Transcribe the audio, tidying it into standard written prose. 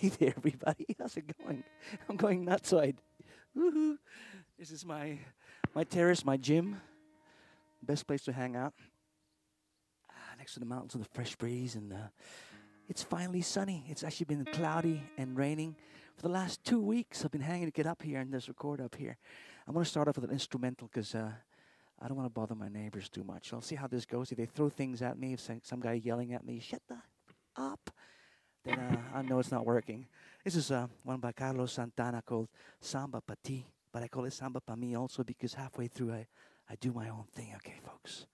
Hey there, everybody. How's it going? I'm going nuts. Woohoo! This is my terrace, my gym. Best place to hang out. Next to the mountains with the fresh breeze, and it's finally sunny. It's actually been cloudy and raining for the last 2 weeks. I've been hanging to get up here and just record up here. I'm going to start off with an instrumental because I don't want to bother my neighbors too much. I'll see how this goes. If they throw things at me, if some guy yelling at me, shut the up, then I know it's not working. This is one by Carlos Santana called Samba Pati, but I call it Samba Pa Mi also because halfway through I do my own thing. Okay, folks.